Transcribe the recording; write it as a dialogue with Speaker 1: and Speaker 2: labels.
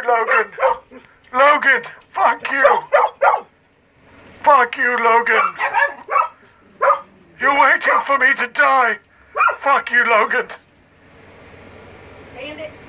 Speaker 1: Logan. Logan, fuck you. Fuck you, Logan. You're waiting for me to die. Fuck you, Logan.
Speaker 2: Bandit.